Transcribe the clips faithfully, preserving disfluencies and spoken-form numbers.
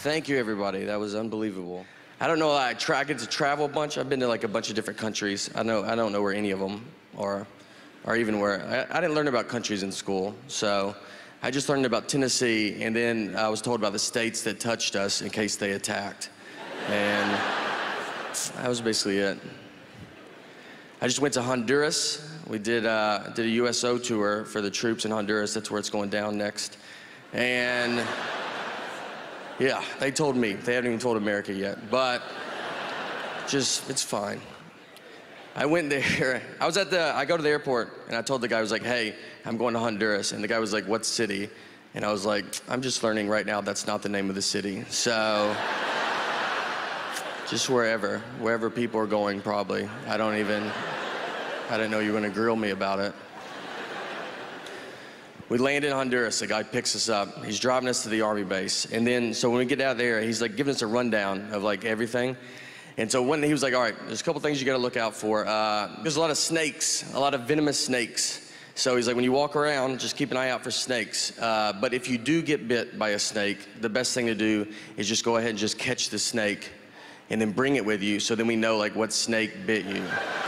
Thank you, everybody. That was unbelievable. I don't know. I try I get to travel a bunch. I've been to like a bunch of different countries. I know. I don't know where any of them are, or even where. I, I didn't learn about countries in school, so I just learned about Tennessee, and then I was told about the states that touched us in case they attacked, and that was basically it. I just went to Honduras. We did uh, did a U S O tour for the troops in Honduras. That's where it's going down next, and. Yeah, they told me. They haven't even told America yet, but just, it's fine. I went there, I was at the, I go to the airport, and I told the guy, I was like, hey, I'm going to Honduras, and the guy was like, what city? And I was like, I'm just learning right now that's not the name of the city, so just wherever, wherever people are going, probably. I don't even, I didn't know you were gonna grill me about it. We land in Honduras, the guy picks us up. He's driving us to the army base. And then, so when we get out there, he's like giving us a rundown of like everything. And so when he was like, all right, there's a couple things you gotta look out for. Uh, there's a lot of snakes, a lot of venomous snakes. So he's like, when you walk around, just keep an eye out for snakes. Uh, but if you do get bit by a snake, the best thing to do is just go ahead and just catch the snake and then bring it with you, so then we know like what snake bit you.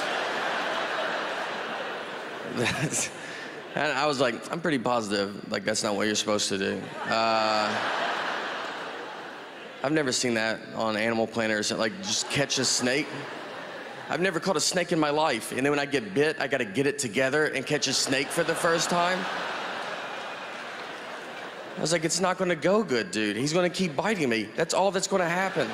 That's, And I was like, I'm pretty positive, like that's not what you're supposed to do. Uh, I've never seen that on Animal Planet or something, like just catch a snake. I've never caught a snake in my life, and then when I get bit, I gotta get it together and catch a snake for the first time. I was like, it's not gonna go good, dude. He's gonna keep biting me. That's all that's gonna happen.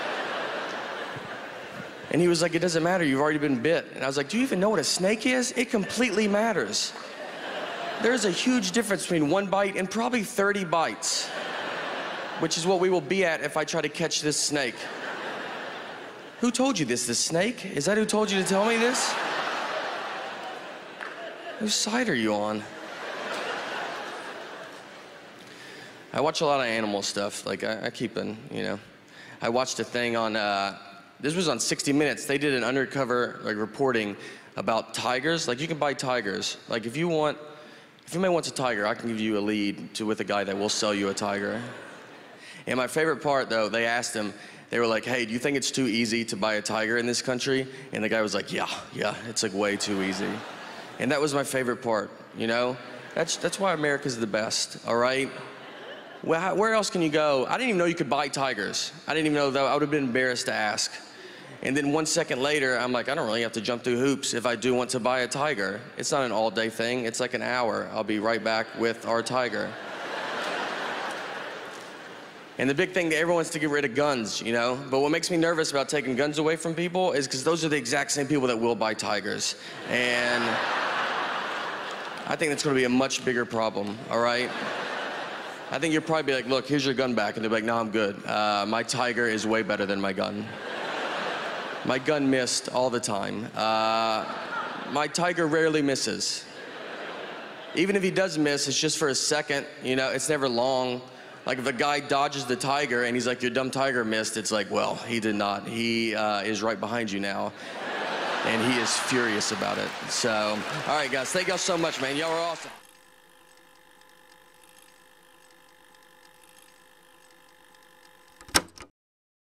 And he was like, it doesn't matter, you've already been bit. And I was like, do you even know what a snake is? It completely matters. There's a huge difference between one bite and probably thirty bites, which is what we will be at if I try to catch this snake. Who told you this, this snake? Is that who told you to tell me this? Whose side are you on? I watch a lot of animal stuff, like I, I keep in, you know. I watched a thing on, uh, this was on sixty minutes. They did an undercover like reporting about tigers. Like you can buy tigers. Like if you want, If anybody wants a tiger, I can give you a lead to with a guy that will sell you a tiger. And my favorite part, though, they asked him, they were like, hey, do you think it's too easy to buy a tiger in this country? And the guy was like, yeah, yeah, it's like way too easy. And that was my favorite part, you know? That's, that's why America's the best, all right? Well, how, where else can you go? I didn't even know you could buy tigers. I didn't even know that. I would have been embarrassed to ask. And then one second later, I'm like, I don't really have to jump through hoops if I do want to buy a tiger. It's not an all-day thing. It's like an hour. I'll be right back with our tiger. And the big thing that everyone wants to get rid of guns, you know? But what makes me nervous about taking guns away from people is because those are the exact same people that will buy tigers. And I think that's going to be a much bigger problem, all right? I think you'll probably be like, look, here's your gun back. And they'll be like, no, I'm good. Uh, my tiger is way better than my gun. My gun missed all the time. Uh, my tiger rarely misses. Even if he does miss, it's just for a second, you know, it's never long. Like if a guy dodges the tiger and he's like, your dumb tiger missed, it's like, well, he did not. He uh, is right behind you now. And he is furious about it. So, all right, guys, thank y'all so much, man. Y'all are awesome.